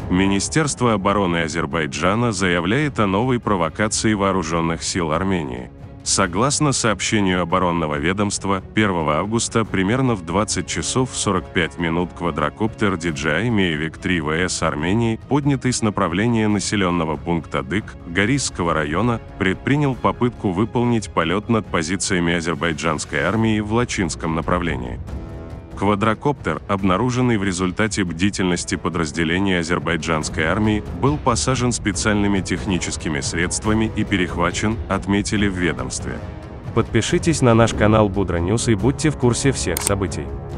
Министерство обороны Азербайджана заявляет о новой провокации вооруженных сил Армении. Согласно сообщению оборонного ведомства, 1 августа примерно в 20 часов 45 минут квадрокоптер DJI Mavic 3 ВС Армении, поднятый с направления населенного пункта Дык, Горисского района, предпринял попытку выполнить полет над позициями азербайджанской армии в Лачинском направлении. Квадрокоптер, обнаруженный в результате бдительности подразделения азербайджанской армии, был посажен специальными техническими средствами и перехвачен, отметили в ведомстве. Подпишитесь на наш канал Будра Ньюс и будьте в курсе всех событий.